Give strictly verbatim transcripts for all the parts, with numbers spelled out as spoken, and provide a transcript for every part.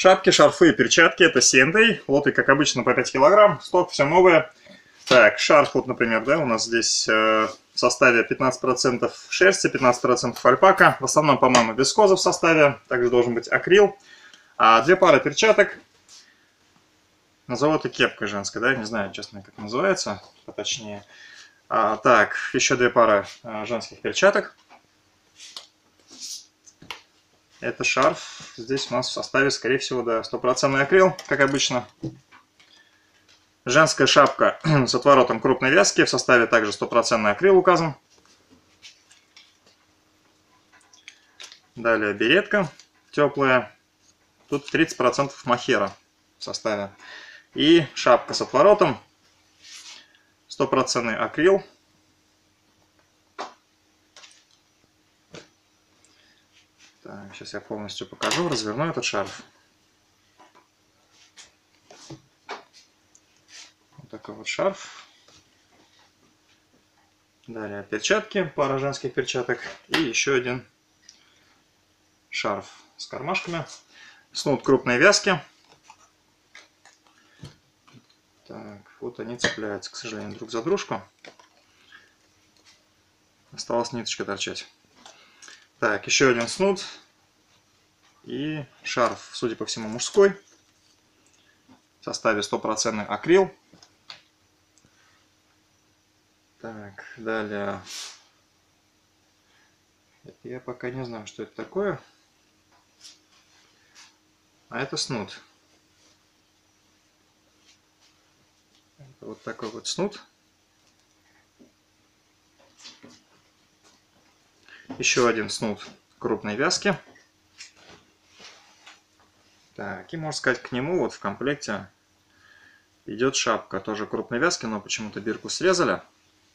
Шапки, шарфы, перчатки. Это си энд эй. Лоты, как обычно, по пять килограмм. Сток, все новое. Так, шарф, вот, например, да, у нас здесь э, в составе пятнадцать процентов шерсти, пятнадцать процентов альпака. В основном, по-моему, вискоза в составе. Также должен быть акрил. А две пары перчаток. Назову это кепкой женской, да, не знаю, честно, как называется, поточнее. А, так, еще две пары а, женских перчаток. Это шарф. Здесь у нас в составе, скорее всего, да, стопроцентный акрил, как обычно. Женская шапка с отворотом крупной вязки. В составе также стопроцентный акрил указан. Далее беретка теплая. Тут тридцать процентов мохера в составе. И шапка с отворотом. Стопроцентный акрил. Так, сейчас я полностью покажу, разверну этот шарф. Вот такой вот шарф. Далее перчатки, пара женских перчаток. И еще один шарф с кармашками. Снуд крупной вязки. Так, вот они цепляются, к сожалению, друг за дружку. Осталась ниточка торчать. Так, еще один снуд. И шарф, судя по всему, мужской. В составе стопроцентный акрил. Так, далее. Я пока не знаю, что это такое. А это снуд. Это вот такой вот снуд. Еще один снуд крупной вязки. Так, и можно сказать, к нему вот в комплекте идет шапка тоже крупной вязки, но почему-то бирку срезали.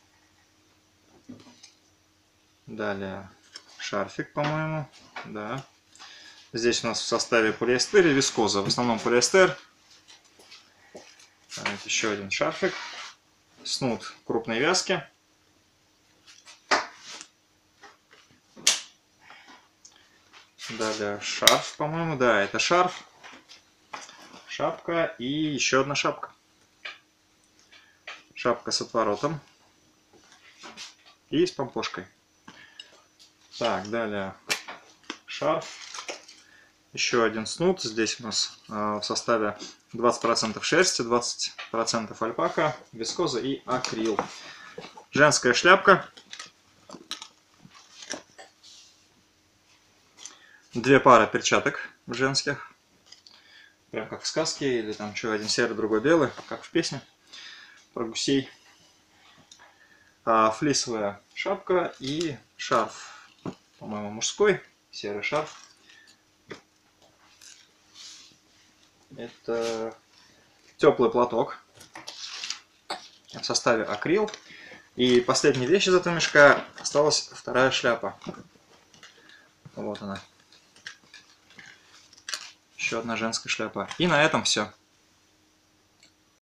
Далее шарфик, по-моему, да. Здесь у нас в составе полиэстер и вискоза, в основном полиэстер. Так, еще один шарфик. Снуд крупной вязки. Далее шарф, по-моему, да, это шарф. Шапка и еще одна шапка. Шапка с отворотом. И с помпошкой. Так, далее шарф. Еще один снуд. Здесь у нас э, в составе двадцать процентов шерсти, двадцать процентов альпака, вискоза и акрил. Женская шляпка. Две пары перчаток женских. Прям как в сказке. Или там что, один серый, другой белый. Как в песне про гусей. А, флисовая шапка и шарф. По-моему, мужской. Серый шарф. Это теплый платок. В составе акрил. И последняя вещь из этого мешка. Осталась вторая шляпа. Вот она. Еще одна женская шляпа. И на этом все.